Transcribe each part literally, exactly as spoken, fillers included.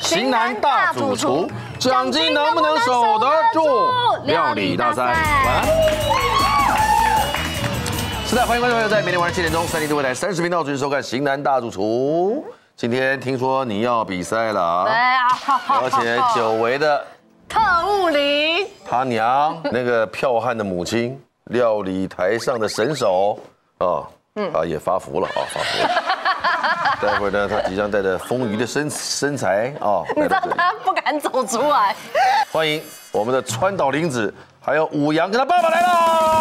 型男大主厨，奖金能不能守得住？料理大赛，晚安。是的，欢迎观众朋友在每天晚上七点钟，三立电视台三十频道准时收看《型男大主厨》。今天听说你要比赛了啊，而且久违的特务里， 他娘那个剽悍的母亲，料理台上的神手啊，啊也发福了啊，发福了。待会儿呢，他即将带着丰腴的身身材啊， 你知道他不敢走出来。 欢迎我们的川岛玲子，还有武阳跟他爸爸来了。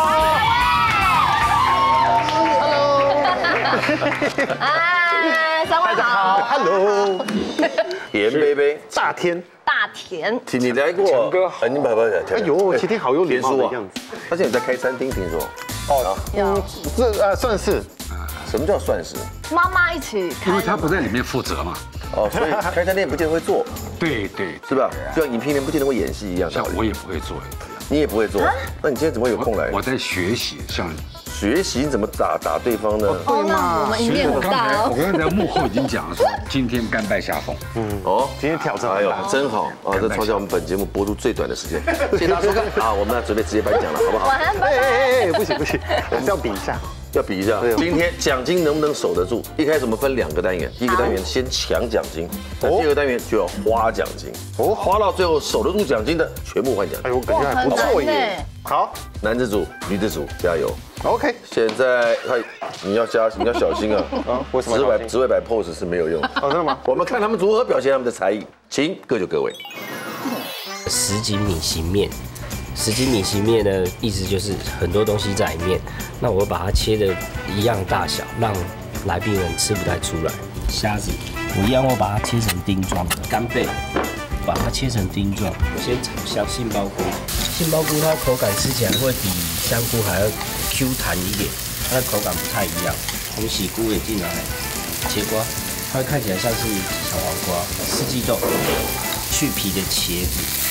哎，三位好 ，Hello， 田贝贝， 大天， 大田， 你来过？ 强哥， 哎，你爸爸， 哎呦，天天好有礼貌的样子。 他现在在开餐厅，听说。 哦，嗯，这呃算是。 什么叫算是？ 妈妈一起开， 因为他不在里面负责嘛。 哦，所以开餐店不见得会做。 对对， 是吧？就像影评人不见得会演戏一样。 像我也不会做， 你也不会做。那你今天怎么有空来？ 我在学习，像学习你怎么打打对方呢？ 哦，那我们赢面很大哦。 我刚才在幕后已经讲了，说今天甘拜下风。 嗯，哦， 今天挑战， 哎呦，真好啊！这创下我们本节目播出最短的时间。谢谢大家收看啊！我们要准备直接颁奖了，好不好？ 晚安，拜哎拜。 哎哎，不行不行，还是要比一下。 要比一下，今天奖金能不能守得住？一开始我们分两个单元，第一个单元先抢奖金，那第二个单元就要花奖金。哦，花到最后守得住奖金的，全部换奖金。 哎呦，感觉还不错耶。好， 男子组、女子组加油。 OK， 现在他你要加，你要小心啊！啊， 为什么？ 只会摆只会摆 pose 是没有用的。 哦，真的吗？ 我们看他们如何表现他们的才艺，请各就各位。 什锦米型面。什锦米型面呢，意思就是很多东西在里面，那我把它切的一样大小，让来宾们吃不太出来。虾子，我一样我把它切成丁状的。干贝，把它切成丁状。先炒香杏鲍菇，杏鲍菇它口感吃起来会比香菇还要 Q 弹一点，它的口感不太一样。红喜菇也进来，茄瓜，它会看起来像是小黄瓜。四季豆，去皮的茄子。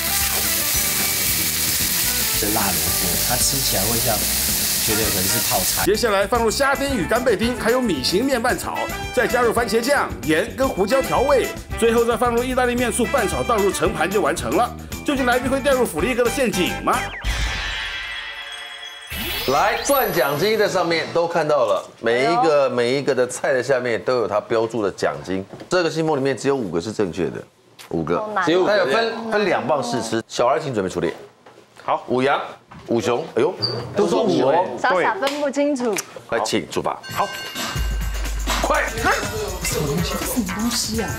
的辣萝卜，它吃起来会像，觉得可能是泡菜。 接下来放入虾丁与干贝丁，还有米型面拌炒，再加入番茄酱、盐跟胡椒调味，最后再放入意大利面醋拌炒，倒入盛盘就完成了。究竟来宾会掉入福利哥的陷阱吗？ 来赚奖金在上面都看到了，每一个每一个的菜的下面都有它标注的奖金。这个信封里面只有五个是正确的，五个，只有它有分分两棒试吃。小孩请准备出列。好，武阳、武雄，哎呦，都说武哦， 傻傻分不清楚。 快，请出发。好，快！ 啊，什么东西？这什么东西啊？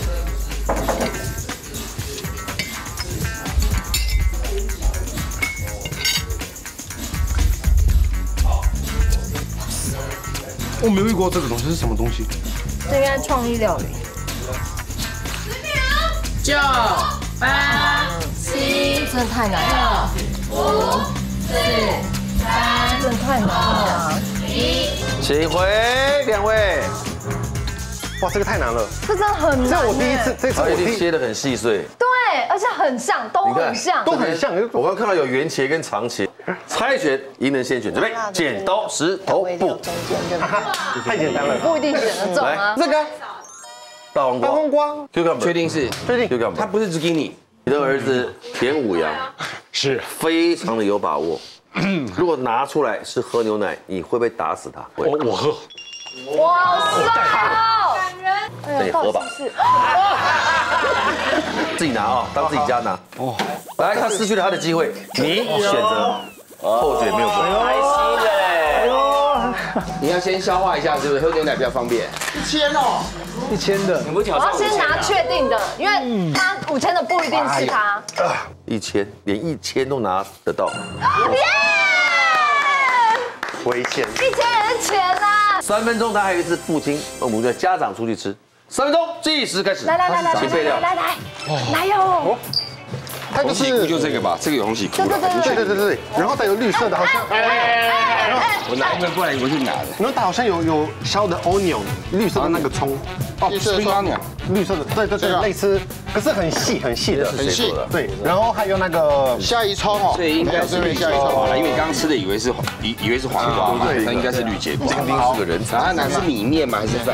我没有遇过这个东西，是什么东西？ 这应该创意料理。 九八七， 真的太难了。 五四三， 真的太难了。 一， 请回两位。 哇，这个太难了。 这真的很难。 这我第一次，这次它一定我第一切得很细碎。 对，而且很像，都很像， 都很像。 我刚看到有圆切跟长切，猜拳，赢人先选，准备，剪刀石头布。 太简单了， 不一定选得中啊。 这个大黄瓜， 大黄瓜， 确定是， 确定， 就干嘛？ 它不是 zucchini。 你的儿子田武阳是非常的有把握。如果拿出来是喝牛奶，你会不会打死他？ 我我喝。 哇，好帅哦！ 那你喝吧。自己拿啊，当自己家拿。哦，来，他失去了他的机会，你选择后选没有关系。 开心的嘞！你要先消化一下，是不是？喝牛奶比较方便。 一千哦，一千的。 你不挑我要先拿确定的，因为他五千的不一定是他。 一千，连一千都拿得到。 耶！ 危险。 一千也是钱啊！ 三分钟，他还有一次父亲，我们的家长出去吃。三分钟，计时开始。 来来来来请备料。 来来来，来哟！ 它就红喜菇是就这个吧，这个有红喜菇。 对对对对对对对，然后它有绿色的，好像， 我拿一个过来，我去拿的。 然后它好像有有削的 onion， 绿色的那个葱， 哦，绿色的葱， 绿色的，对对对，类似，可是很细很细的， 很细的。 对，然后还有那个下一葱哦， 所以应该是绿芥末了，因为你刚刚吃的以为是以以为是黄瓜嘛， 对那应该是绿芥末。 这个是个人才。 然后拿是米面吗？还是饭？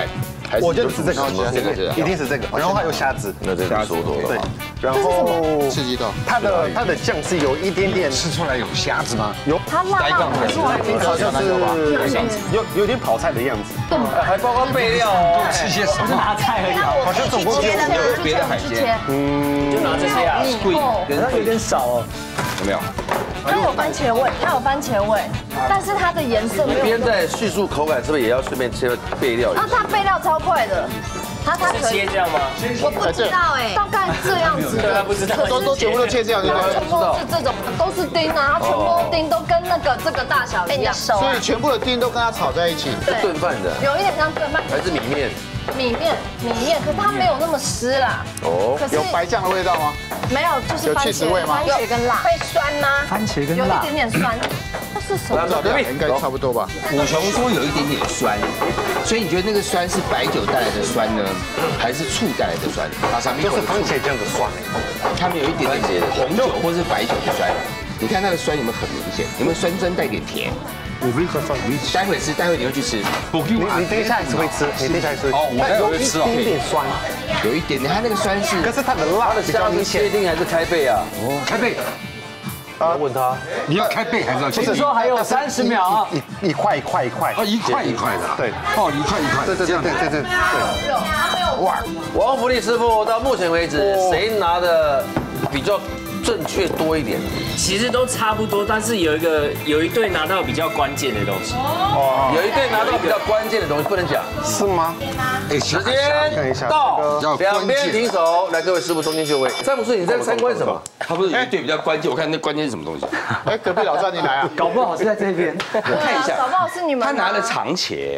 我就吃这个， 这个是一定是这个，然后还有虾子， 那这个说多了。 对，然后刺激到它的它的酱是有一点点吃出来有虾子吗？ 有， 它辣到可是我还没好像是有有点泡菜的样子， 还包括备料哦。 吃些什么？ 拿菜而已， 好像总共只有有别的海鲜， 嗯， 就拿这些啊， 米好像有点少哦。 有没有？ 它有番茄味，它有番茄味，但是它的颜色没有。 边在叙述口感，是不是也要顺便切备料？ 啊，它备料超快的，它它可以切这样吗？ 我不知道哎，大概这样子的， 不知道， 都都全部都切这样，对不对？ 全部是这种，都是丁啊，它全部都丁，都跟那个这个大小一样。 所以全部的丁都跟它炒在一起。 对， 炖饭的， 有一点像炖饭， 还是米面？ 米面，米面，可是它没有那么湿啦。 哦， 可是有白酱的味道吗？ 没有，就是有番 cheese 味吗番茄跟辣。会酸吗？ 番茄跟有一辣， 点点酸。这是什么？ 应该差不多吧。 武琼说有一点点酸，所以你觉得那个酸是白酒带来的酸呢，还是醋带来的酸？它上面就是番茄酱的酸， 他们有一点点红酒或是白酒的酸。你看它的酸有没有很明显？有没有酸中带点甜？ 我没喝饭，没吃。 待会吃，待会你会去吃。 你你等一下也是会吃，你等一下也是。 哦，我待会会吃哦。 有一点点酸， 有一点点，它那个酸是， 可是它的辣的比较明显。 切丁还是开背啊？ 哦，开背。 啊，问他， 你要开背还是要切？ 不是说还有三十秒啊？ 一一块一块一块。 啊，一块一块的。 对。 哦，一块一块。 对对对对对对对。 哇，王福利师傅到目前为止，谁拿的比较正确多一点？ 其实都差不多，但是有一个有一队拿到比较关键的东西。 哦，有一队拿到比较关键的东西，不能讲。 是吗？ 哎， 时间到，两边停手，来，各位师傅中间就位。詹姆斯，你在参观什么？ 它不是有一对比较关键，我看那关键是什么东西？ 哎，隔壁老赵你来啊？ 搞不好是在这边。 我看一下， 搞不好是你们。 他拿了长茄。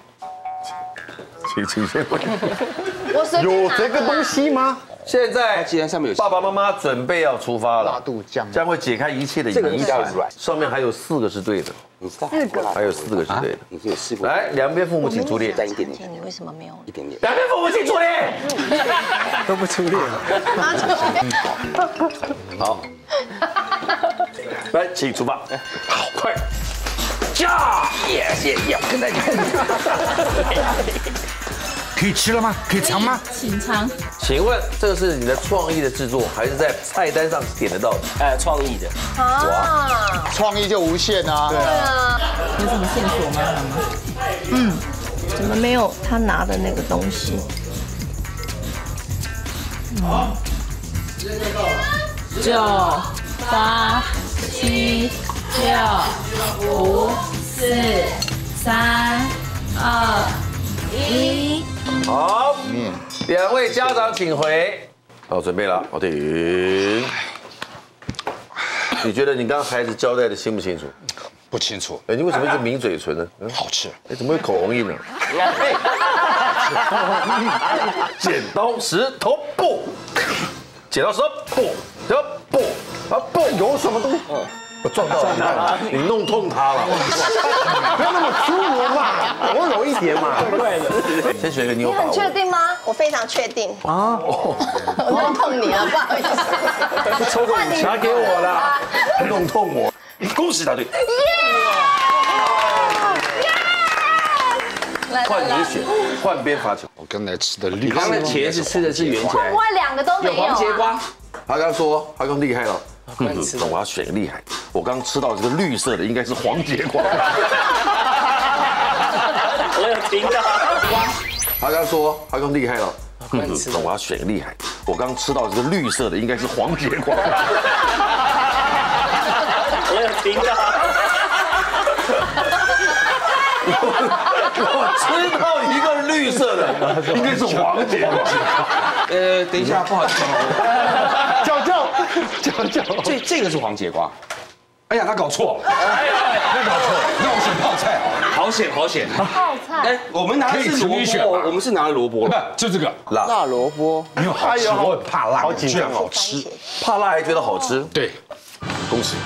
请请先问。 我随便有这个东西吗？ 现在既然上面有爸爸妈妈准备要出发了， 辣度酱将会解开一切的疑团。上面还有四个是对的， 四个， 还有四个是对的。 你是有试过？ 来，两边父母请出列。 沾一点点， 你为什么没有？ 一点点。 两边父母请出列。 都不出列。 好，来，请出发。好，快。驾！耶耶耶！跟在你后面。 可以吃了吗？可以尝吗？ 请尝。 请问这个是你的创意的制作，还是在菜单上点得到的？ 哎，创意的。 啊， 创意就无限啊！ 对啊， 有什么线索吗，妈妈？ 嗯，怎么没有他拿的那个东西？ 嗯，九、八、七、六、五、四、三、二、一。 好，两位家长请回。好，准备了，好停。你觉得你刚刚孩子交代的清不清楚？ 不清楚。 哎，你为什么一直抿嘴唇呢？ 好吃。 哎，怎么会口红印呢？剪刀石头布，剪刀石头布，石头布，啊布有什么东西？我撞到了，你弄痛他了。 不要那么粗鲁嘛，温柔一点嘛。 对的。 先选一个你有你很把握。 确定吗？ 我非常确定。 啊， 我弄痛你了，不好意思。 抽个拿给我啦，弄痛我。恭喜答对。换你选，换边罚球。 我刚才吃的绿。 你刚才茄子吃的是圆起来会不，会两个都没有有啊？ 黄节瓜。 他刚说，他刚厉害了。嗯，那我要选个厉害。我刚吃到这个绿色的，应该是黄节瓜。 我有听到。 他刚说，他刚厉害了。嗯，那我要选个厉害。我刚吃到这个绿色的，应该是黄节瓜。 我有听到。 我吃到一个绿色的，应该是黄节瓜。 呃，等一下，不好意思， 叫叫叫叫， 这这个是黄节瓜。 哎呀，他搞错了，他搞错了，那我选泡菜好。 好险，好险。 泡菜。 哎，我们拿的是萝可以自己选卜， 嘛我们是拿了萝卜不，，就这个辣， 辣萝卜， 因为好吃，我很怕辣， 好紧张居然好吃。 怕辣还觉得好吃， 对， 恭喜。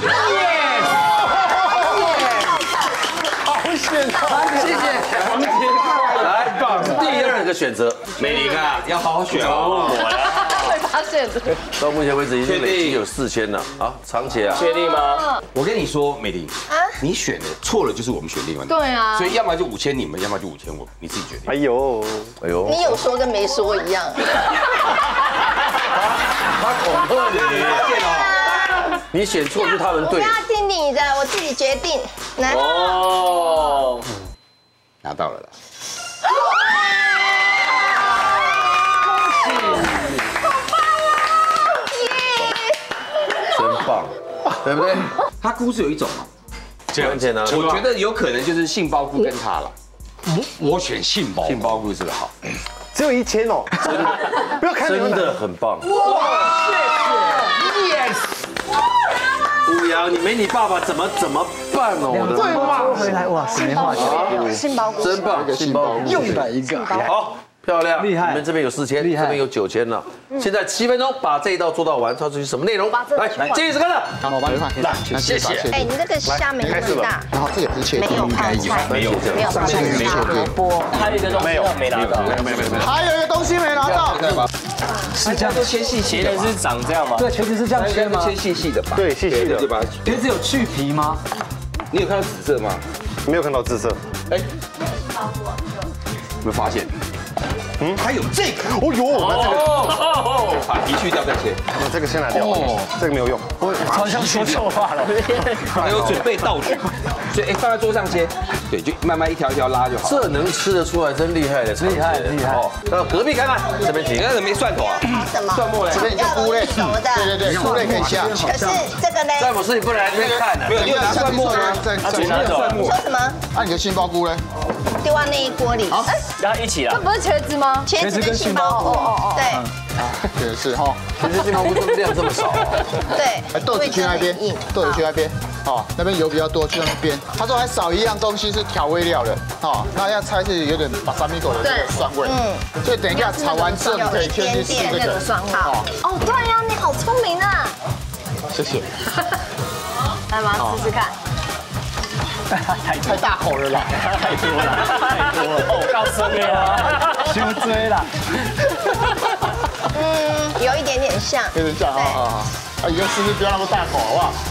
好险啊！ 谢谢黄节瓜。来，第二个选择， 美玲啊，要好好选哦。 发现的。 到目前为止已经累积有四千了啊，长姐啊， 确定吗？ 我跟你说，美玲，你选的错了就是我们选另外。 对啊， 所以要么就五千你们，要么就五千我，你自己决定。 哎呦， 哎呦， 你有说跟没说一样。 他恐吓你，你选错就他们对。 不要听你的，我自己决定。来， 哦， 拿到了啦。 真棒，对不对？ 它菇是有一种嘛， 这样简单。 我觉得有可能就是杏鲍菇跟它了。我选杏鲍，杏鲍菇是个好。 只有一千哦，不要看你们真的很棒。 哇，谢谢 ，yes。 五羊，你没你爸爸怎么怎么办哦？我的对吧？ 回来哇，十年化学， 杏鲍菇， 真棒，杏鲍菇又来一个， 好。漂亮， 厉害你们这边有四千，这边有九千了。现在七分钟把这一道做到完，操出去什么内容？来，继续看了。 好，我帮你看。 来，谢谢。 哎，你那个虾没那么大， 然后这也是切， 没有泡菜， 没有没有泡菜，没有萝卜， 还有一个东西没拿到， 没有没有没有没有。 还有一个东西没拿到， 是这样都切细切的，是长这样吗？ 对，茄子是这样切吗？ 切细细的吧。 对，细细的。 茄子有去皮吗？ 你有看到紫色吗？ 没有看到紫色。 哎，有没有发现？嗯，还有这个。 哦呦，那这个把皮去掉再切。 那这个先拿掉，这个没有用。 我好像说错话了。 还有准备道具，所以哎放在桌上切，对，就慢慢一条一条拉就好。 这能吃得出来，真厉害的， 厉害厉害。 哦，到隔壁看看，这边请。 你那个没蒜头啊？ 什么？ 蒜末嘞，这边就菇类， 熟的， 对对对，菇类可以下。 可是这个呢？ 詹姆斯，你不能来这边看的。 没有，你有拿蒜末吗？ 在在谁拿走？ 说什么？ 啊，你的杏鲍菇嘞？ 丢到那一锅里。好， 然后一起啦。 这不是茄子吗？ 茄子跟杏鲍菇，哦哦哦，对， 也是哈。 其实杏鲍菇量这么少。 对。 哎，豆子去那边，豆子去那边，哦，那边油比较多，去那边。他说还少一样东西是调味料的，哦，那要猜是有点把沙米狗的这个酸味，嗯，所以等一下炒完之后你可以先去试这个酸味。哦，对呀，你好聪明啊！ 谢谢。 来，马上试试看。 太大口了啦， 太多了，太多了，哦，告诉你了， 胸椎了。 嗯，有一点点像， 有点像，好好好，啊，以后试试不要那么大口，好不好？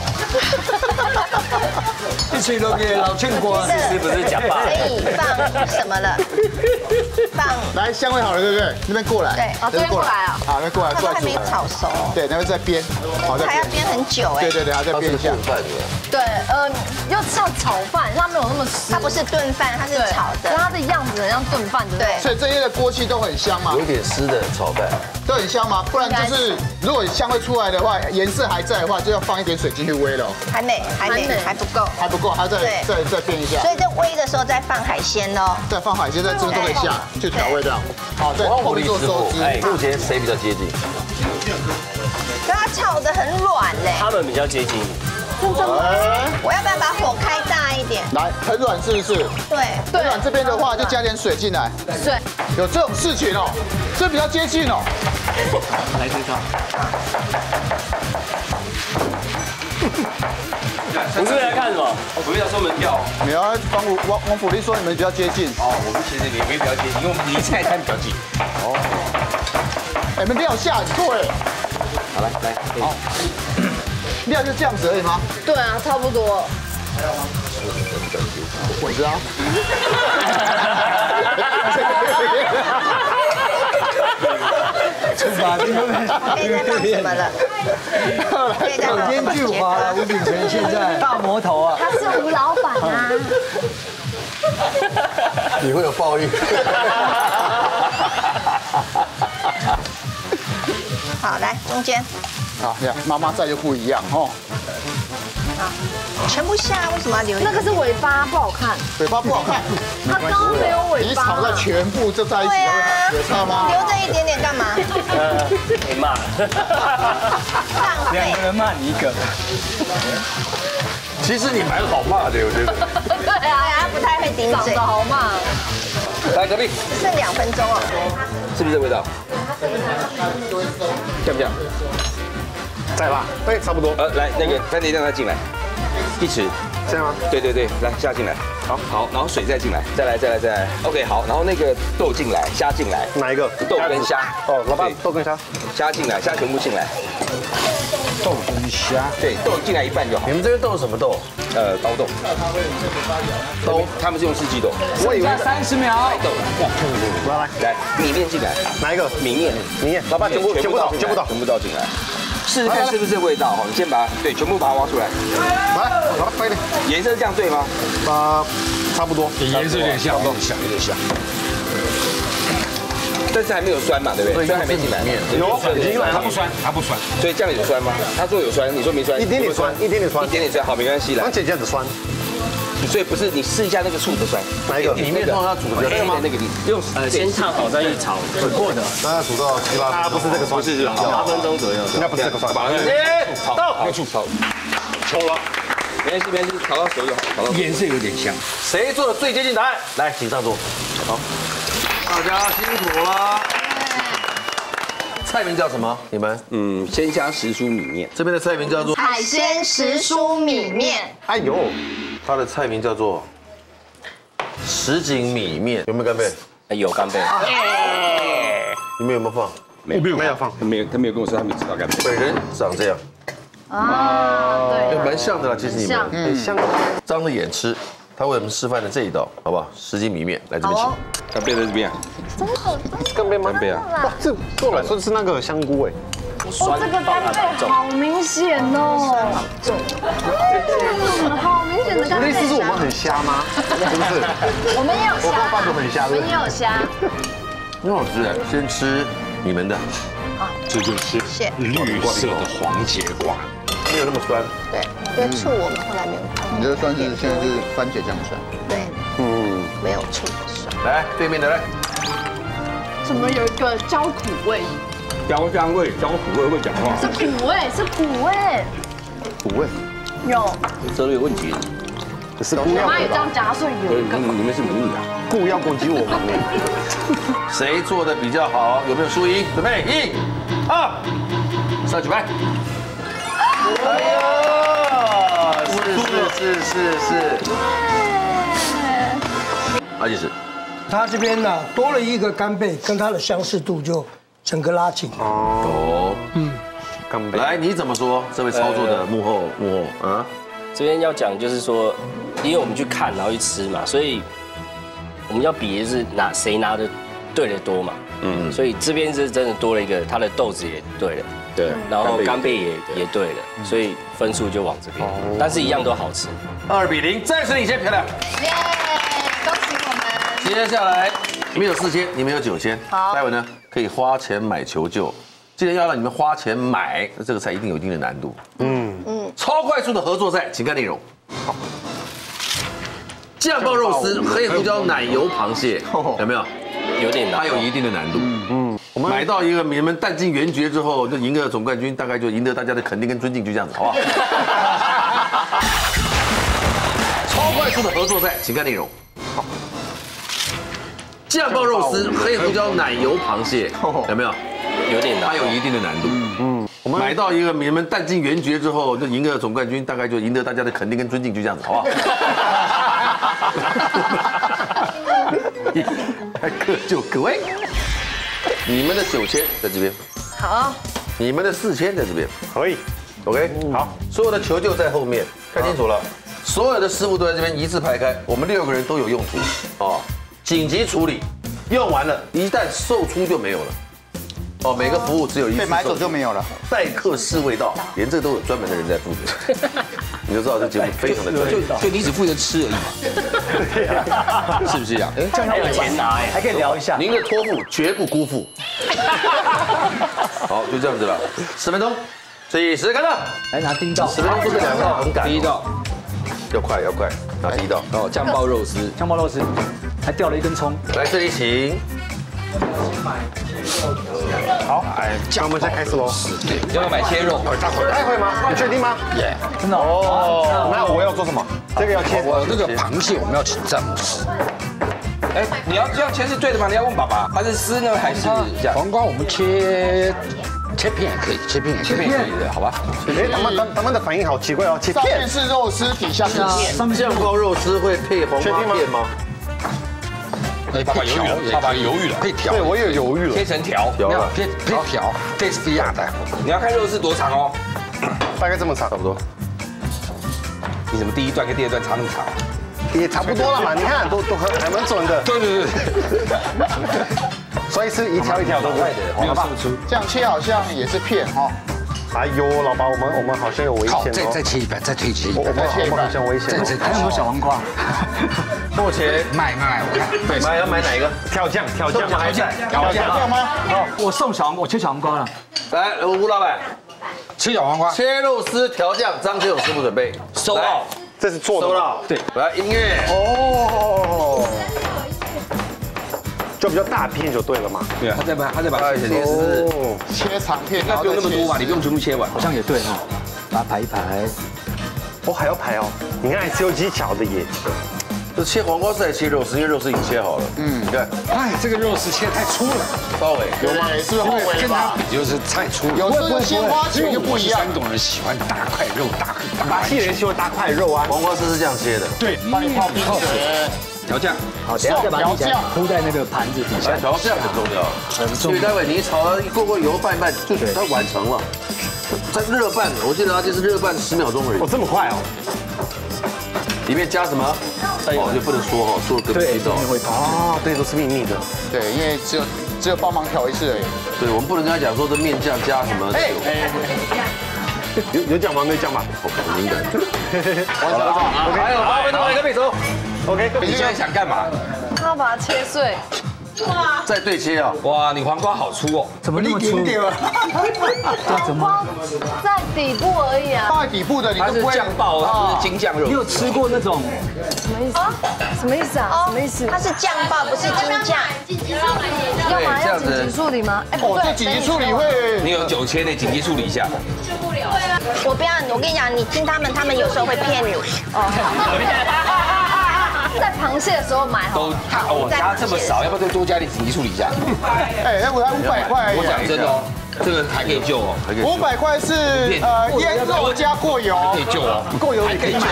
一起都给老庆国， 是不是假扮？ 可以放什么了？放来香味好了，对不对？那边过来， 对， 哦，这边过来啊， 好，那边过来，过来还没炒熟， 对，那边再煸，好，再还要煸很久哎， 对对对，还要再煸一下。 对，呃，要像炒饭，它没有那么湿， 它不是炖饭，它是炒的， 它的样子很像炖饭，对不对？ 所以这些的锅气都很香嘛， 有点湿的炒饭都很香嘛，不然就是如果香味出来的话，颜色还在的话，就要放一点水进去煨了。 还没，还没，还不够， 还不够，还要再再再煸一下。 所以在煨的时候再放海鲜哦， 再放海鲜在这边都可以下，去调味料。好，在后面做收汁。 目前谁比较接近？ 可它炒的很软嘞， 他们比较接近。 真的吗？我要不要把火开大一点？ 来，很软是不是？ 对， 很软这边的话就加点水进来。 水， 有这种事情哦，这比较接近哦。 来这套。不是来看什么？我们要收门票。 没有啊，王武王王府力说你们比较接近。 哦，我们其实也没比较接近，因为我们离菜摊比较近。哦。 你们料下很多哎。 好来来，好。 料就这样子而已吗？ 对啊，差不多。 我知道。 出发这个可以再放什么了？ 九天巨华了，吴秉权现在大魔头啊！ 他是吴老板啊。 你会有报应。 好，来中间。 好，你看妈妈在就不一样哦。 好，全部下，为什么要留一个？ 那个是尾巴不好看， 尾巴不好看。 它刚刚没有尾巴。 你炒在全部就在一起，有差吗？ 留这一点点干嘛？ 呃，被骂了。 浪费。 两个人骂你一个。 其实你蛮好骂的，我觉得。 对啊， 他不太会顶嘴。 长得好骂。 来隔壁。 剩两分钟哦。 是不是这味道？像不像？ 在吧？对，差不多。 呃，来那个番茄酱再进来，一匙。 这样吗？ 对对对，来下进来，好好，然后水再进来，再来再来再来 ，OK 好，然后那个豆进来，虾进来， 哪一个？ 豆跟虾。 哦，老爸，豆跟虾， 虾进来，虾全部进来。 豆跟虾， 对，豆进来一半就好。 你们这边豆是什么豆？ 呃，刀豆。豆，他们是用四季豆。 我以为三十秒。 白豆。 来来来，米面进来。 哪一个？ 米面， 米面，老爸全部全部倒，全部倒， 全部倒进来。试试看是不是这味道哈，你先把它对全部把它挖出来。 来，老爸快一点。 颜色这样对吗？ 啊，差不多。 颜色有点像，有点像，有点像。 但是还没有酸嘛，对不对？酸还没进来。 有，已经来了。 它不酸，它不酸。 所以这样有酸吗？他说有酸，你说没酸？ 一点点酸，一点点酸， 一点点酸，好，没关系啦。 让姐姐子酸。 所以不是你试一下那个醋的酸， 哪一个？ 里面通常煮的黑的那个，用呃先烫好再去炒，煮过的。 那煮到七八，啊，不是这个酸， 不是是八分钟左右。 应该不是这个酸。 把它炒， 到，用醋炒，抽了。没关系，没关系，炒到熟就好，炒到颜色有点像。 谁做的最接近答案？来，请上桌。好，大家辛苦了。菜名叫什么？你们？ 嗯，鲜虾时蔬米面。 这边的菜名叫做海鲜时蔬米面。 哎呦， 它的菜名叫做什锦米面，有没有干贝？ 有干贝。 你们有没有放？ 没有， 没有放， 他没有，他没有跟我说他没吃到干贝。 本人长这样， 啊，对， 蛮像的啦。其实你们很香。 张着眼吃，他为我们示范的这一道，好不好？什锦米面，来这边请。 干贝在这边。 真的， 干贝吗？ 干贝啊。 哇，这对我来说是那个香菇哎。 哦，这个干贝好明显哦，嗯，好明显的干贝。 类似是我们很虾吗？是不是？ 我们也有虾， 我爸都很虾， 我们也有虾， 很好吃哎。先吃你们的， 这就是绿色的黄节瓜， 没有那么酸。 对，因为醋我们后来没有放。 你这个算是现在是番茄酱酸。 对，嗯，没有醋的酸。 来，对面的来。 怎么有一个焦苦味？ 焦香味、焦苦味会讲话。 是苦味，是苦味。 苦味。 有。 这都有问题。 可是菇我要妈也这样夹，所以有一个。 你们是母女啊？ 菇要攻击我们呢。 谁做的比较好？有没有输赢？准备，一、二，上举牌。哎呀，是是是是是。阿技师， 它这边呢多了一个干贝，跟它的相似度就整个拉近。 哦， 嗯， 干贝。 来，你怎么说？这位操作的幕后幕后啊？ 这边要讲就是说，因为我们去看然后去吃嘛，所以我们要比的是拿谁拿的对的多嘛。嗯，所以这边是真的多了一个，它的豆子也对了， 对， 然后干贝也也对了，所以分数就往这边，但是一样都好吃。 二比零，暂时领先，漂亮。 耶，恭喜我们。 接下来你们有四千，你们有九千， 好， 待会呢可以花钱买求救。既然要让你们花钱买，那这个菜一定有一定的难度。嗯嗯，超快速的合作赛，请看内容。好，酱爆肉丝、黑胡椒奶油螃蟹，有没有？ 有点难， 它有一定的难度。嗯，我们买到一个你们弹尽援绝之后，就赢个总冠军，大概就赢得大家的肯定跟尊敬，就这样子，好不好？超快速的合作赛，请看内容。好，酱爆肉丝、黑胡椒奶油螃蟹，有没有？ 有点难， 它有一定的难度。嗯，我们买到一个你们弹尽援绝之后，就赢个总冠军，大概就赢得大家的肯定跟尊敬，就这样子，好不好？各就各位，你们的九千在这边， 好， 你们的四千在这边， 可以 ，OK，好，所有的求救在后面，看清楚了，所有的师傅都在这边一字排开，我们六个人都有用途，哦，紧急处理，用完了，一旦售出就没有了。哦，每个服务只有一次， 被买走就没有了。 待客试味道，连这都有专门的人在负责，你就知道这节目非常的专业。 就你只负责吃而已嘛，是不是啊？ 哎，这样还有钱拿哎，还可以聊一下。 您的托付绝不辜负。好，就这样子了，十分钟，计时开始。 来拿第一道， 十分钟做这两道很赶。 第一道要快要快，拿第一道。 哦，酱爆肉丝， 酱爆肉丝，还掉了一根葱。 来这里请。 好，哎，那我们现在开始喽。 对，要不要买切肉？ 待会待会吗？你确定吗？ 耶， 真的哦。那我要做什么？这个要切。 我这个螃蟹我们要请詹姆斯。哎，你要这样切是对的吗？你要问爸爸，它是丝呢还是这样？ 黄瓜我们切切片也可以，切片也可以， 切片也可以的，好吧？ 哎，他们他他们的反应好奇怪哦，切上面片是肉丝，底下是面。 酱爆肉丝会配黄瓜片吗？ 哎， 爸爸犹豫了，爸爸犹豫了， 配条。 对，我也犹豫了。 切成条， 有了， 配配条，这是不一样的。 你要看肉丝多长哦。 大概这么长， 差不多。 你怎么第一段跟第二段差那么长？ 也差不多了嘛，你看都都还还蛮准的。 对对对。 所以是一条一条的， 没有输出。 这样切好像也是片哈。 哎呦，老爸，我们我们好像有危险哦。 再再切一半，再推切一我半， 们我们好像危险。 还有没有小黄瓜？ 目前买买，我看。 对，买要买哪一个？ 跳酱，跳酱还在。 跳酱吗？ 好，我送小黄瓜，我切小黄瓜了。 来，吴老板， 切小黄瓜， 切肉丝调酱，张学友师傅准备收到， 这是做的。 收到，对，来音乐。 哦。就比较大片就对了嘛。 对啊，他再把他再把它切成哦， 切长片， 那不用那么多吧？你不用全部切完， 好像也对哈，把它排一排。 哦，还要排哦，你看还是有技巧的耶。 这切黄瓜丝还是切肉丝？因为肉丝已经切好了。嗯，你看， 哎，这个肉丝切太粗了， 稍微有吗？是不是后悔跟它吧？ 比就是太粗了。 有这个鲜花球就不一样。 山东人喜欢大块肉，大大马戏人喜欢大块肉啊。 黄瓜丝是这样切的。 对， 帮你泡冰水。 调酱， 好，等下再把它起来铺在那个盘子底下。 调酱很重要，很重要。所以待会你一炒了，一过过油拌一拌，就它完成了。在热拌，我记得它就是热拌十秒钟而已。 哦，这么快哦。 里面加什么？哦，就不能说哈，说跟别走。 哦，对，都是秘密的。 对，因为只有只有帮忙调一次而已。 对，我们不能跟他讲说这面酱加什么酒。 有有讲吗？没讲吗？ 我很敏感。 好了， 还有八分钟，可以走。 OK， 你现在想干嘛？ 他要把它切碎。 再对切啊！ 哇，你黄瓜好粗哦， 怎么那么粗？ 黄瓜在底部而已啊。 放在底部的你它是都不会酱爆，它不是京酱肉。 你有吃过那种什么意思？什么意思啊？什么意思？ 它是酱爆，不是京酱。 要吗？要紧急处理吗？哎，不哦，这对， 紧急处理会。 你有酒切的，紧急处理一下。 我不要，我跟你讲，你听他们，他们有时候会骗你。 在螃蟹的时候买都他哦加这么少，要不要再多加点紧急处理一下？ 哎，那我才五百块。 我讲真的哦，这个还可以救哦，还可以。 五百块是呃腌肉加过油， 可以救哦， 过油也可以买。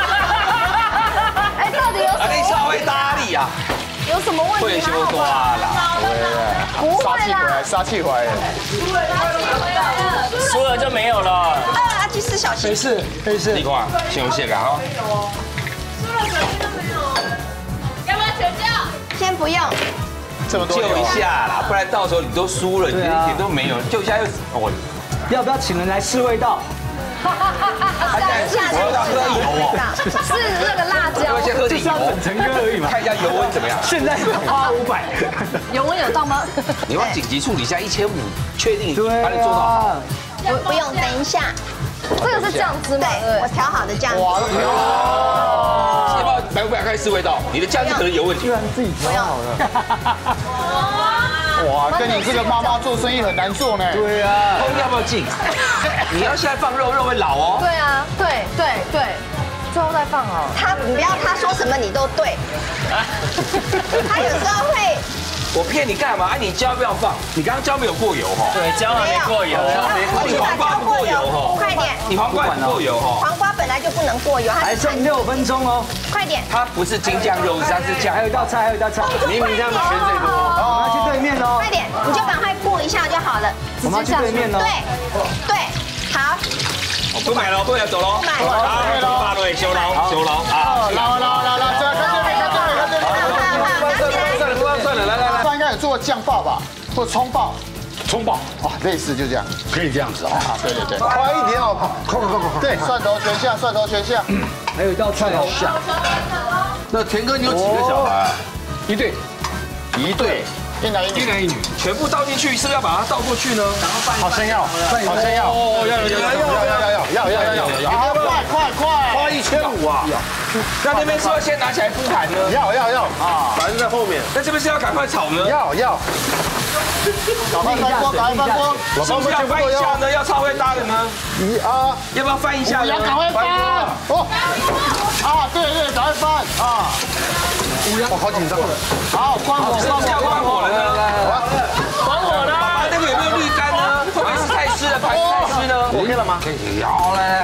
哎，到底有什么？ 你稍微大力啊， 有什么问题？ 会修多啦， 不会啦， 杀气回来， 输了就没有了。 啊，阿基斯小心。 没事没事。 你看，先用线感哈。 要不要求救？ 先不用。 这么多救一下啦，不然到时候你都输了，你一点都没有，救一下又哦。 要不要请人来试味道？ 还敢试？我要喝油哦。 是那个辣椒。 先喝点油， 整个而已嘛。 看一下油温怎么样。 现在花五百。 油温有到吗？ 你要紧急处理一下一千五，确定把你做到好。 不不用，等一下。 这个是酱汁吗？ 对，我调好的酱汁。 哇， 要不要百五百块试味道？你的酱汁可能有问题。 居然自己调好了。 哇，跟你这个妈妈做生意很难做呢。 对啊。 风要不要进？你要现在放肉，肉会老哦。 对啊，对对对，最后再放哦。 他你不要他说什么你都对。他有时候会。 我骗你干嘛？你椒不要放，你刚刚椒没有过油哈。 对，椒还没过油。 你黄瓜不过油哈。 快点。 你黄瓜不过油哈。 黄瓜本来就不能过油， 还剩六分钟哦。 快点。 它不是京酱肉，它是酱。 还有一道菜，还有一道菜。 明明他们选最多。 我们要去对面哦。 快点，你就赶快过一下就好了。 我们要去对面哦。 对，对，好。 不买了，不买走喽。 不买了。 好，八对，修牢，修牢啊。 来来来来，这看这边，看这边，看这边。 算了，不要算了，来来来。 他应该有做酱爆吧，或葱爆。 葱爆啊，类似就这样， 可以这样子哦。 啊，对对对， 快一点哦，快快快快！ 对，蒜头全项，蒜头全项。 还有一道菜哦。 那田哥，你有几个小孩？ 一对， 一对，一男一女， 一男一女， 全部倒进去，是不是要把它倒过去呢？ 好像要，好像要， 哦，要要要要要要要要要要要， 好，快快快， 花一千五啊！ 那那边是要先拿起来铺盘呢？ 要要要啊， 反正在后面。 那这边是要赶快炒呢？ 要要。 赶快翻锅，赶快翻锅！ 是不是要翻一下呢？要超会搭的呢？ 一啊， 要不要翻一下？ 要赶快翻！哦，啊，对对，赶快翻啊！ 我好紧张了。 好，关火， 是不是要关火了呢？ 关火了！ 爸爸那个有没有沥干呢？会不会是太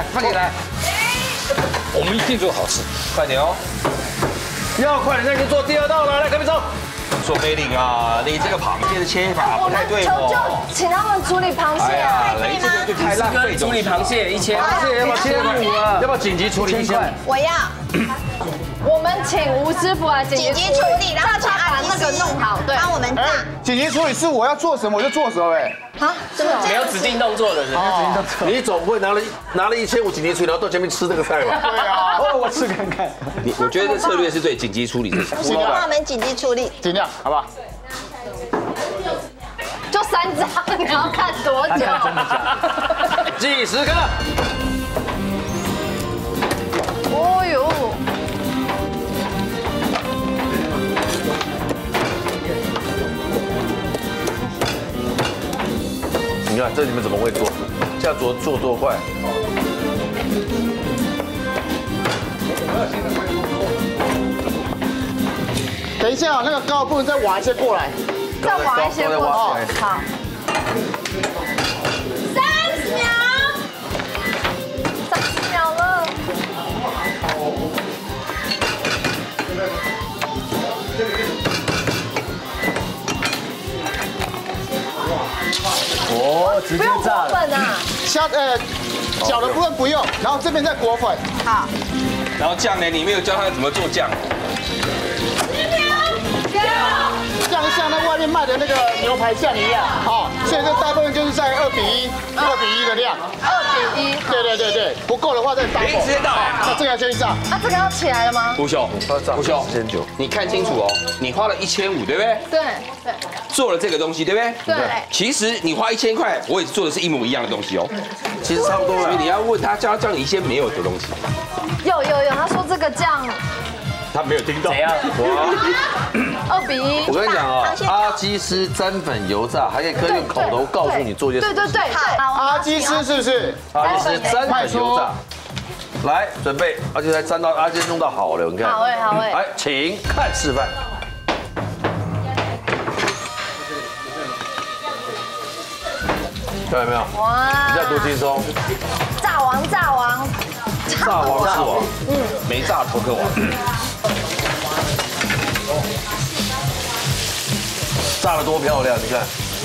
快点来，我们一定做好事，快点哦！ 要快点，那就做第二道了，来，隔壁走。 说梅林啊，你这个螃蟹的切法不太对求哦。 救，请他们处理螃蟹。 哎呀，雷这个就太浪费处理螃蟹一千， 螃蟹要不要切五啊？要不要紧急处理一千？ 我要我们请吴师傅来紧紧急处理，然后请阿把那个弄好，对， 帮我们炸。 紧急处理是我要做什么我就做什么哎。 啊，怎么没有指定动作的人， 你总不会拿了拿了一千五紧急处理，然后到前面吃这个菜吧？ 对啊， 哦，我吃看看。 你我觉得这策略是对，紧急处理这请帮我们紧急处理， 尽量好不好？ 就三张，你要看多久？ 计时刻。 哦呦！ 你看这你们怎么会做？这样做做多快？ 等一下，那个高部分再挖一些过来， 再挖一些过来。好，三十秒，三十秒了。 哦，直接炸了。 粉啊， 虾呃脚的部分不用，然后这边再裹粉。 好， 然后酱呢，你没有教他怎么做酱。 酱像那外面卖的那个牛排酱一样，好，所以这大部分就是在二比一，二比一的量， 二比一。 对对对对，不够的话再打。 时间到， 那这个要先炸。 啊，这个要起来了吗？ 胡修，胡修， 时间久， 你看清楚哦，你花了一千五，对不对？ 对对做了这个东西，对不对？ 对。 其实你花一千块，我也做的是一模一样的东西哦。 其实差不多了。 所以你要问他，叫他教你一些没有的东西。 有有有，他说这个酱他没有听到。 怎样？ 二比一。 我跟你讲啊，阿基斯沾粉油炸，还可以可以用口头告诉你做些什么。 对对对， 阿基斯是不是？ 阿基斯沾粉油炸。来，准备，而且还沾到阿基斯弄到好了，你看。 好哎，好哎。 来，请看示范。看到没有？哇！你这多轻松。 炸王，炸王。 炸王是王， 嗯，没炸头壳王。 炸得多漂亮，你看。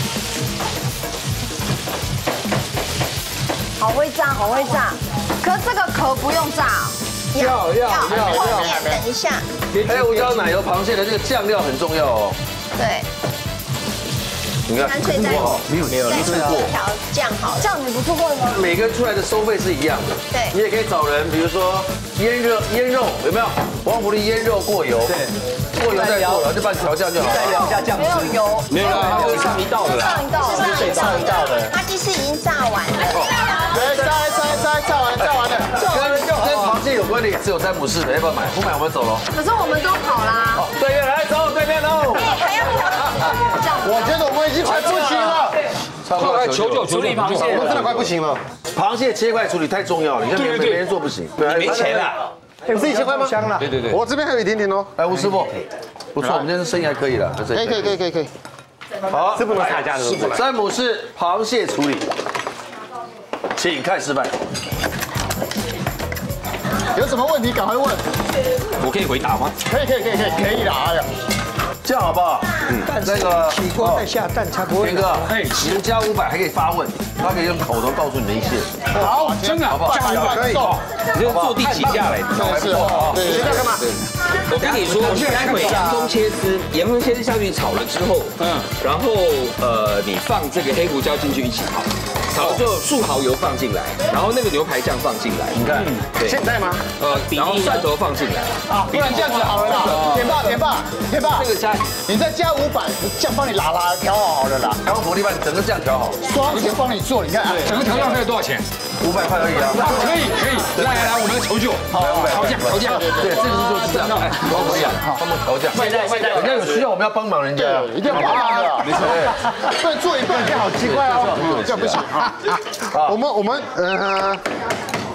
好会炸，好会炸。可是这个壳不用炸。 要要要要， 等一下。 黑胡椒奶油螃蟹的这个酱料很重要哦。 对。 你看， 干脆再没有没有，你做过调酱好了。 酱你不做过吗？ 每个人出来的收费是一样的。 对。 你也可以找人，比如说腌热腌肉有没有？王福利腌肉过油。对。过油再过，然后就帮你调酱就好了。 再聊一下酱汁。 没有油。 没有啦，就是上一道的啦。 上一道， 水上一道的。 阿基斯已经炸完了。 来，炸炸炸炸完炸完了。 跟跟螃蟹有关的也只有詹姆士的，要不要买？不买我们走喽。 可是我们都好啦。 好，对面来走对面喽。 还要调。 我觉得我们已经快不行了。 差不多求救处理螃蟹， 我们真的快不行了。 螃蟹切块处理太重要了，你看别别人做不行。 你没钱啦。 不是一千块吗？香了。 对对对。 我这边还有一点点哦。 哎，吴师傅，不错，我们今天生意还可以了。 可以可以可以可以可以。 好， 这不能差价的。 詹姆士螃蟹处理，请看示范。 有什么问题赶快问。 我可以回答吗？ 可以可以可以可以可以的，哎呀。 这样好不好？嗯，那个起锅再下蛋才不会。 天哥，哎，你们加五百还可以发问，他可以用口头告诉你们一些。 好，真的好不好？ 可以。 你这坐地起价嘞， 是哦。 现在干嘛？ 我跟你说，待会洋葱切丝，洋葱切丝下去炒了之后，嗯，然后呃，你放这个黑胡椒进去一起炒，炒了之后素蚝油放进来，然后那个牛排酱放进来，你看，对， 现在吗？ 呃，然后蒜头放进来， 啊，不然这样子好了啦。田爸田爸田爸， 这个加， 你再加五百，酱帮你拉拉调好好了啦。 然后福利帮你整个酱调好， 双节帮你做，你看， 整个调酱菜多少钱？ 五百块而已啊。 可以可以，来来来，我们求救，好，调酱调酱， 对，这个是做这样，哎，都可以啊，帮忙调酱。 外带外带， 人家有需要，我们要帮忙人家， 一定要帮忙的，没错。不能做一半，这好奇怪哦，这样不行啊。 我们我们呃，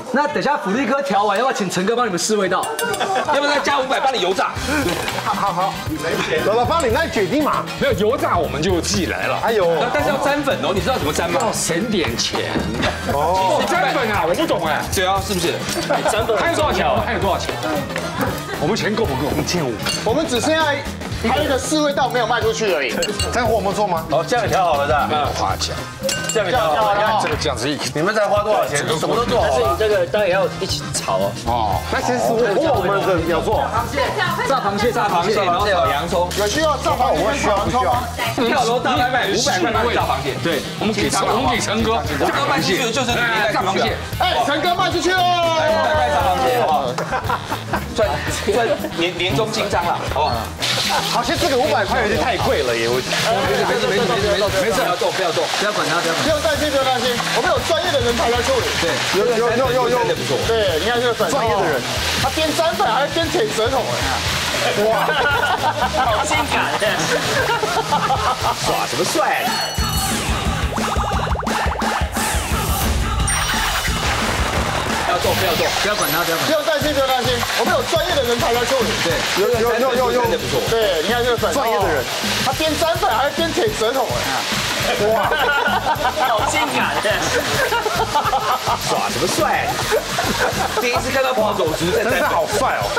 那等下福利哥调完，要不要请陈哥帮你们试味道？ 要不要再加五百帮你油炸？ 好好好，老老帮你那决定嘛。 没有油炸我们就自己来了。 哎呦， 但是要沾粉哦，你知道怎么沾吗？ 要省点钱。哦，沾粉啊，我不懂哎。 对啊，是不是？ 沾粉还有多少钱？还有多少钱？我们钱够不够？一千五。 我们只剩下还有一个四味道没有卖出去而已。 这样我们做吗？ 哦，酱也调好了的。 花酱。 酱也调好了。 这个酱子一， 你们才花多少钱？什么都做好了。 但是你这个当然要一起炒哦。 哦，那其实我我们的要做炸螃蟹，炸螃蟹， 然后炒洋葱。 有需要炸螃蟹跟小洋葱吗？ 跳楼大概卖五百块卖炸螃蟹。 对，我们给陈，我们给陈哥。 陈哥卖出去的就是你的炸螃蟹。 哎，陈哥卖出去了。 五百块炸螃蟹，好不好？赚赚年年终金章了，好不好？ 好像这个五百块有点太贵了耶，我。 没事没事没事没事没事没事，不要动不要动， 不要管他，不要管不用担心，不用担心，我们有专业的人才来处理。 对， 有有有有有， 真的不错。 对，你看这个粉， 专业的人， 他边沾粉还边舔舌头哎，哇， 好性感的， 耍什么帅？不要动，不要动， 不要管他，不要管不用担心，不用担心，我们有专业的人才来处理。 对， 有有有有有， 真的不错。 对，你看这个粉， 专业的人， 他边沾粉还边舔舌头哎，哇， 好性感的， 耍什么帅？第一次看到暴走族在真是好帅哦！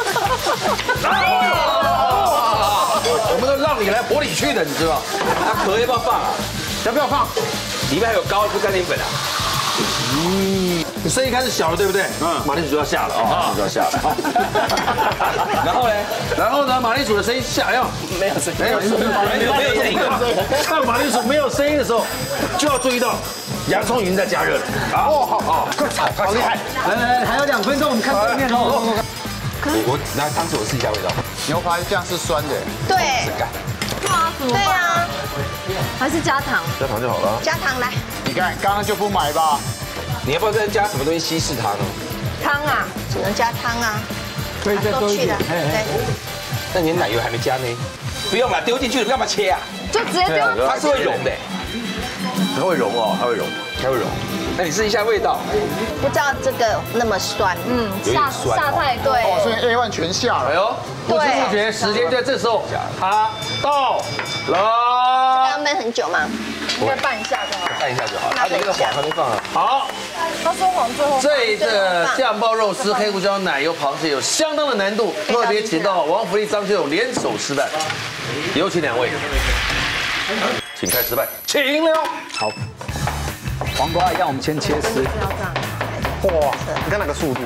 我们都让你来博里去的，你知道？ 那壳要不要放啊？ 要不要放？ 里面还有膏，不沾点粉啊？ 嗯，你声音开始小了，对不对？嗯，马铃薯就要下了啊，就要下了。 然后呢？ 然后呢？马铃薯的声音下，要没有声音， 没有声音， 没有没有声音。 当马铃薯没有声音的时候，就要注意到洋葱已经在加热了。哦，好好，快炒，好厉害！ 来来来，还有两分钟，我们看对面哦。 我那当时我试一下味道， 牛排酱是酸的， 对， 对啊，还是加糖， 加糖就好了。 加糖来。 你看刚刚就不买吧？ 你要不要再加什么东西稀释它呢？ 汤啊，只能加汤啊。 可以再多一点。 对。 那你的奶油还没加呢？不用了，丢进去了，干嘛切啊？ 就直接丢。 它是会溶的。 它会溶哦，它会溶， 它会溶。那你试一下味道。 不知道这个那么酸， 嗯，下下太对。 哦，所以 A one 全下了。 哎呦，不知不觉时间在这时候它到了。 要焖很久吗？ 应该拌一下就好。 拌一下就好。它的那个黄还没放啊。 好。 他说黄最后。 这个酱爆肉丝黑胡椒奶油螃蟹有相当的难度，特别请到王福利、张学友联手示范，有请两位，请开示范，请了。 好。黄瓜一样，我们先切丝。 哇，你看那个速度，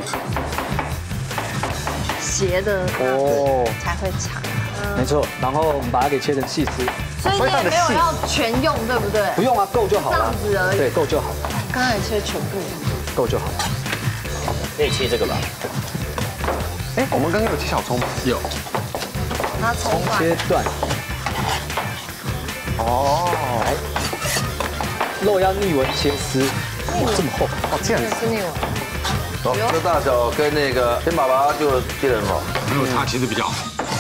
斜的哦， 才会长。 没错，然后我们把它给切成细丝。 所以你也没有要全用，对不对？ 不用啊，够就好了。 这样子而已。 对，够就好了。 刚才也切全部。 够就好了。 可以切这个吧？ 哎，我们刚刚有切小葱吗？ 有。 拿葱切断。 哦。 肉要逆纹切丝，哇，这么厚， 哦，这样子。 是逆纹。 好，这大小跟那个天爸爸就切得很好， 没有它其实比较好。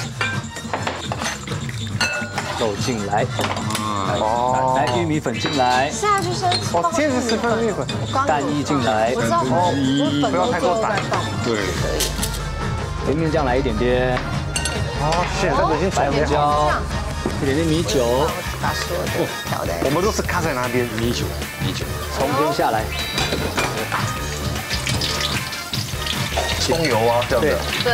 肉进来，哦，来玉米粉进来， 下去先。 哦，接着是放玉米粉， 蛋液进来， 我知道粉不要太多蛋， 对， 甜面酱来一点点， 哦，现在已经白胡椒，一点点米酒， 把所有的调的。 我们都是卡在那边， 米酒，米酒， 葱先下来， 葱油啊，这样子。 对。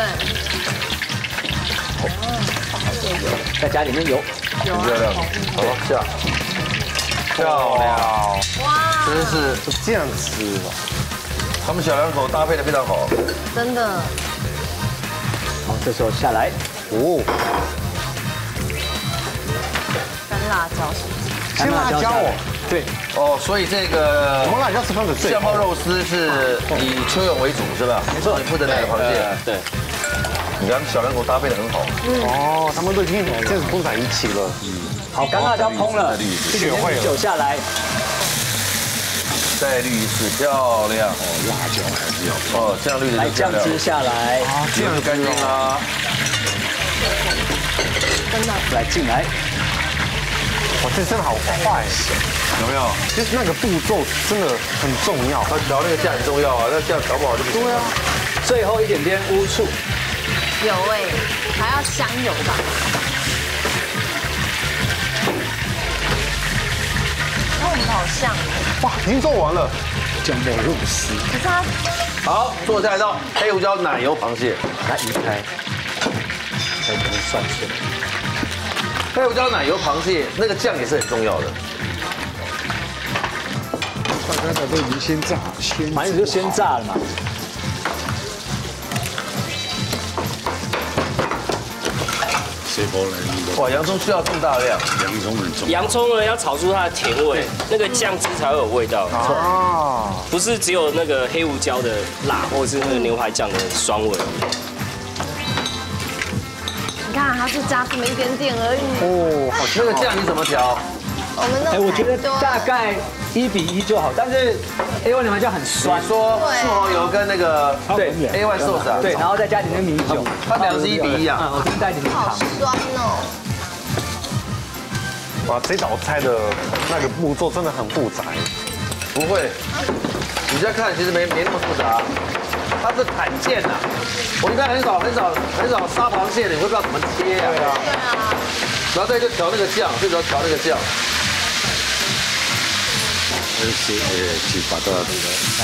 再加点点油， 很漂亮，好下，漂亮，哇，真是这样吃的， 他们小两口搭配的非常好， 真的。 好，这时候下来，哦， 干辣椒是不是？ 先辣椒哦， 对， 哦，所以这个我们辣椒是放的最酱爆肉丝是以邱勇为主是吧？没错，你负责那个螃蟹， 对。 你看小两口搭配的很好， 哦，他们都已经这样子混在一起了。 好，干辣椒烹了， 学会了， 酒下来， 再滤一次，漂亮。哦， 辣椒还是要。 哦，这样滤的来酱汁下来， 啊，这样就干净啦。 来进来， 哇，这真的好快， 有没有？ 其实那个步骤真的很重要， 他调那个酱很重要啊，那酱调不好就不行。对啊。 最后一点点乌醋， 有哎，还要香油吧？跟我们好像。 哇，已经做完了， 酱爆肉丝。 可是它好，做下一道黑胡椒奶油螃蟹， 来移开，再给它涮出来。 黑胡椒奶油螃蟹那个酱也是很重要的。 大家都已经先炸，先反正就先炸了嘛。 谁包来？ 哇，洋葱需要这么大量， 洋葱很重。 洋葱呢要炒出它的甜味，那个酱汁才会有味道。哦，不是只有那个黑胡椒的辣，或者是那个牛排酱的酸味。 你看，它就加这么一点点而已。 哦，那个酱你怎么调？ 我们的哎，我觉得大概一比一就好，但是 A one 牛排酱很酸， 你说素蚝油跟那个对 A one寿司啊， 对，然后再加一点点米酒， 它两个是一比一啊， 嗯，我再加一点点糖。 好酸哦。 哇，这道菜的那个步骤真的很复杂。 不会，你再看其实没没那么复杂，它是砍件呐。我一般很少很少很少杀螃蟹的，你会不知道怎么切啊。对啊。对啊。然后再就调那个酱，最主要调那个酱。 而且呃，去把它这个来，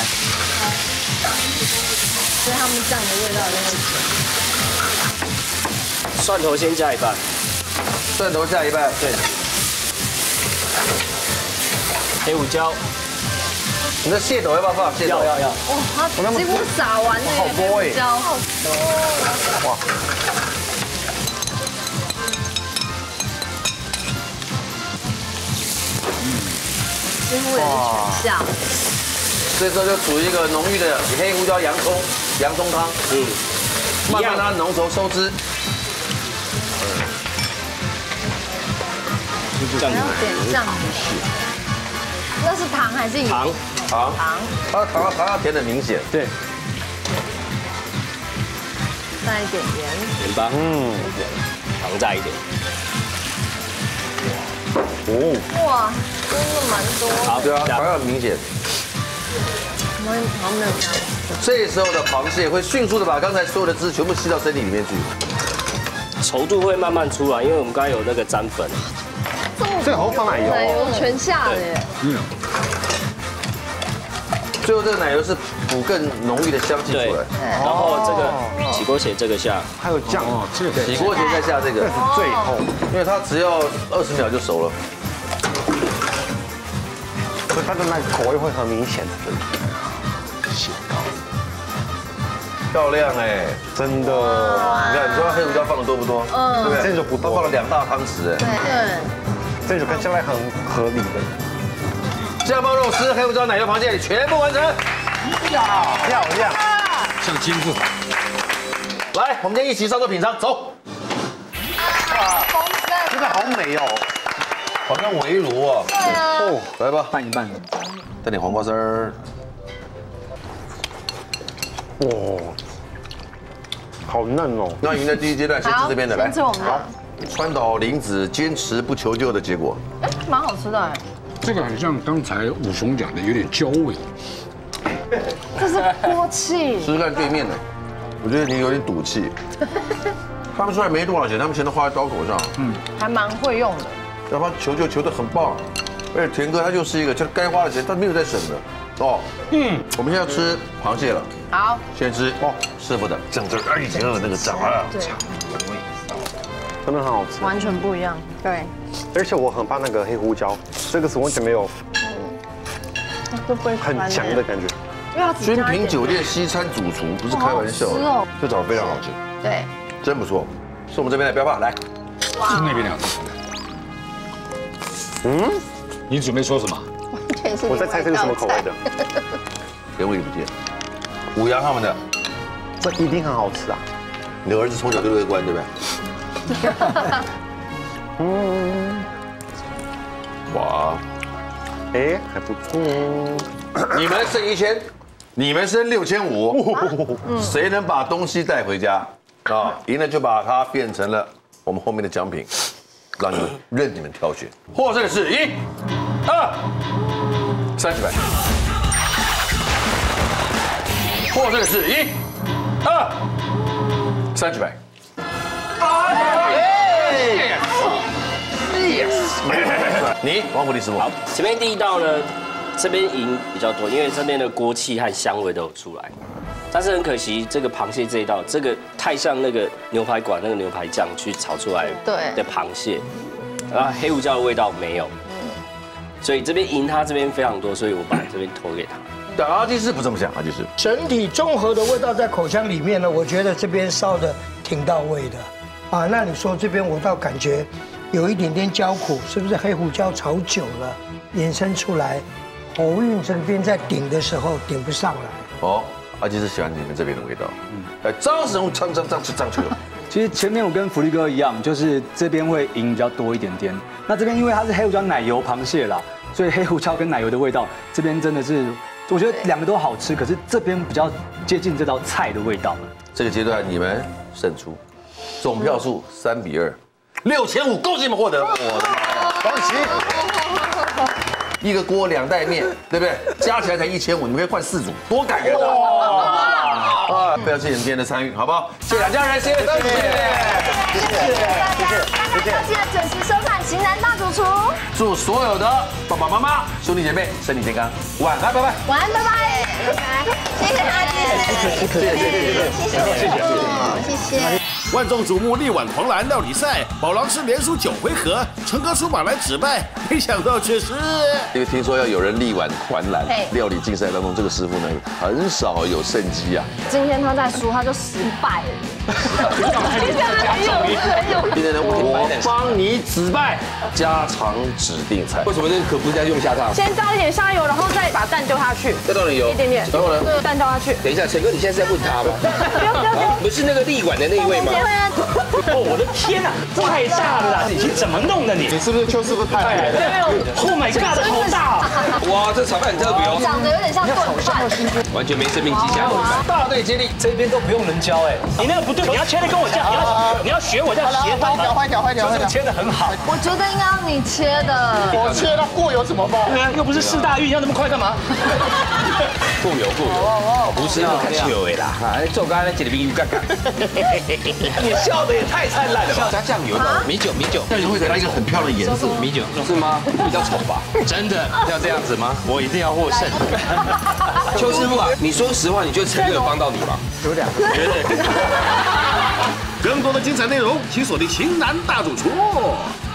所以他们酱的味道真的是。 蒜头先加一半， 蒜头下一半， 对。黑胡椒， 你的蟹斗要不要放？蟹斗要要要。 哇，它几乎撒完了， 好多哎， 椒好多。哇。几乎也是全下。 这时候就煮一个浓郁的黑胡椒洋葱洋葱汤，嗯，慢慢让它浓稠收汁。 还要点酱，那是糖还是油？ 糖糖糖， 它糖糖要甜的明显。 对。 再一点盐。 盐巴，嗯，糖再一点。 哦。 哇，真的蛮多。 好，对啊，糖要很明显。 我们好像没有加。 这时候的螃蟹会迅速的把刚才所有的汁全部吸到身体里面去， 稠度会慢慢出来，因为我们刚才有那个沾粉。 这个好放奶油， 奶油全下了耶。 嗯。 最后这个奶油是补更浓郁的香气出来。 然后这个起锅前这个下， 还有酱哦， 这个起锅前再下这个， 这是最后， 因为它只要二十秒就熟了， 所以它的那个口味会很明显。 漂亮哎，真的！你看，你说黑胡椒放的多不多？嗯，对不对？这就不多，放了两大汤匙哎。 对， 这就看起来很合理的。 酱爆肉丝、黑胡椒奶油螃蟹全部完成， 漂亮， 像金字塔。 来，我们今天一起上桌品尝，走。 哇， 真的好美哦， 好像围炉哦。 对啊。 哦，来吧， 拌一拌， 带点黄瓜丝儿。 哇，好嫩哦！ 那赢的第一阶段先吃这边的，来。 先吃我们的。 川岛绫子坚持不求救的结果。 哎，蛮好吃的哎。 这个很像刚才武雄讲的，有点焦味。 这是锅气。 试试看对面的，我觉得你有点赌气。他们虽然没多少钱，他们钱都花在刀口上。嗯， 还蛮会用的。 要不然求救求得很棒，而且田哥他就是一个，就该花的钱他没有在省的。哦，嗯，我们现在要吃螃蟹了。 好， 先吃哦，师傅的整个二点二那个掌啊， 对， 真的很好吃， 完全不一样。对， 而且我很怕那个黑胡椒，这个是完全没有， 都不会很强的感觉。 君品酒店西餐主厨不是开玩笑的，这找非常好吃， 对， 真不错，是我们这边的标霸来， 是那边的。 嗯， 你准备说什么？ 我在猜这是什么口味的， 连我也不见。五羊他们的， 这一定很好吃啊！ 你的儿子从小就乐观，对不对？ 嗯， 哇， 哎，还不错。 你们剩一千，你们剩六千五，谁能把东西带回家啊？赢了就把它变成了我们后面的奖品。 让你们任你们挑选。获胜的是一、二、三十百。获胜的是一、二、三十百。你王虎力师傅， 好，前面第一道呢，这边赢比较多，因为这边的锅气和香味都有出来。但是很可惜，这个螃蟹这一道，这个太像那个牛排馆那个牛排酱去炒出来的螃蟹，然后黑胡椒的味道没有，所以这边赢他这边非常多，所以我把这边投给他。 对，阿基师不这么想，阿基师整体综合的味道在口腔里面呢，我觉得这边烧的挺到位的，啊，那你说这边我倒感觉有一点点焦苦，是不是黑胡椒炒久了衍生出来，喉韵这边在顶的时候顶不上来。 哦，阿基师喜欢你们这边的味道，嗯，哎，张神张张张张去了。 其实前面我跟福利哥一样，就是这边会赢比较多一点点。那这边因为它是黑胡椒奶油螃蟹啦，所以黑胡椒跟奶油的味道，这边真的是。我觉得两个都好吃，可是这边比较接近这道菜的味道。 这个阶段你们胜出，总票数三比二，六千五，恭喜你们获得！我的妈呀，恭喜！一个锅两袋面，对不对？加起来才一千五，你们可以换四组，多感人啊！啊，非常谢谢你们今天的参与，好不好？谢谢两家人，谢谢，谢谢，谢谢， 谢谢大家，大家要记得准时收看《型男大主厨》。 祝所有的爸爸妈妈、兄弟姐妹身体健康，晚安，拜拜。 晚安，拜拜。谢谢阿基师，谢谢，谢谢，谢谢，谢谢，谢谢。 万众瞩目力挽狂澜料理赛，宝狼是连输九回合，陈哥出马来止败，没想到却是因为听说要有人力挽狂澜，料理竞赛当中，这个师傅呢很少有胜机啊。 今天他在输，他就失败了。今天很有， 今天呢，我帮你止败，家常指定菜。 为什么那个可不再用下汤？ 先浇一点香油，然后再把蛋丢下去， 再倒点油， 一点点， 然后呢， 蛋丢下去。 等一下，陈哥，你现在是在问他吗？ 不要不要不要， 不是那个力挽的那一位吗？ 哦，我的天哪，太大了啦！你是怎么弄的你？ 你是不是邱师傅太来了 ？Oh my god， 好大！ 哇，这炒饭很特别哦， 长得有点像炖饭， 完全没生命迹象。 大队接力，这边都不用人教哎， 你那个不对，你要切的跟我这样，你要你要学我这样斜刀， 换一条换一条换一条， 切的很好。 我觉得应该要你切的， 我切到过油怎么办？ 对啊，又不是四大运，要那么快干嘛？ 过油过油，不是要看球的啦，哎，做刚才这里面干干。 你笑的也太灿烂了吧！ 加酱油的米酒米酒， 这样会给它一个很漂亮的颜色。 米酒是吗？比较丑吧？真的要这样子吗？我一定要获胜。邱师傅啊，你说实话，你觉得陈哥有帮到你吗？ 有两个， 绝对。 更多的精彩内容，请锁定《型男大主厨》。